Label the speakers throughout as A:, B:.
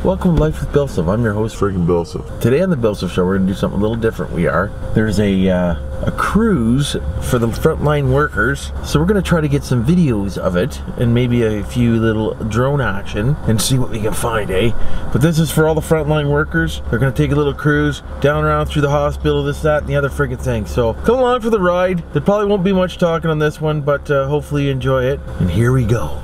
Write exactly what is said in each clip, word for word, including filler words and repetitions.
A: Welcome to Life with BillSiff. I'm your host, freaking BillSiff. Today on the BillSiff Show, we're going to do something a little different. We are. There's a uh, a cruise for the frontline workers, so we're going to try to get some videos of it and maybe a few little drone action and see what we can find, eh? But this is for all the frontline workers. They're going to take a little cruise down around through the hospital, this, that, and the other friggin' thing. So come along for the ride. There probably won't be much talking on this one, but uh, hopefully you enjoy it. And here we go.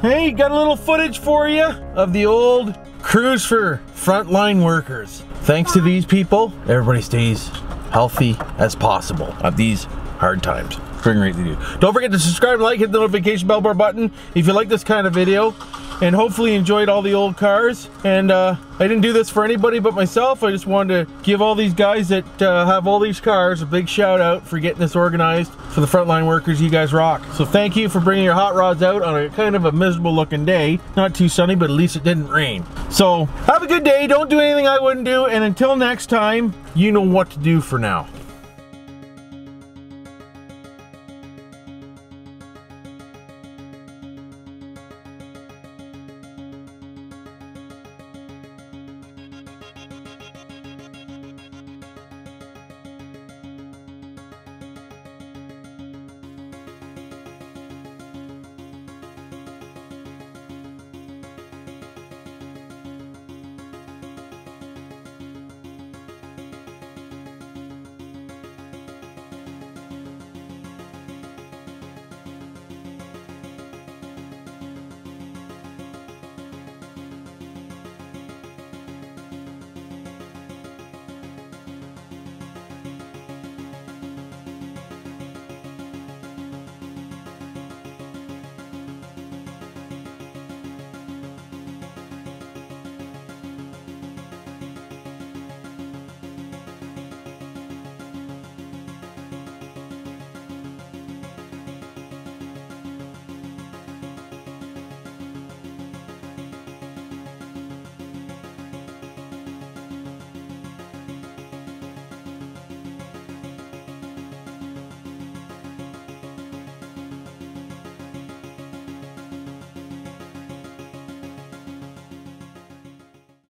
A: hey, got a little footage for you of the old cruise for frontline workers. Thanks to these people, everybody stays healthy as possible at these hard times. Bring right to you. Don't forget to subscribe, like, hit the notification bell bar button if you like this kind of video, and hopefully enjoyed all the old cars. And uh, I didn't do this for anybody but myself. I just wanted to give all these guys that uh, have all these cars a big shout out for getting this organized for the frontline workers. You guys rock. So thank you for bringing your hot rods out on a kind of a miserable looking day. Not too sunny, but at least it didn't rain. So have a good day. Don't do anything I wouldn't do. And until next time, you know what to do for now.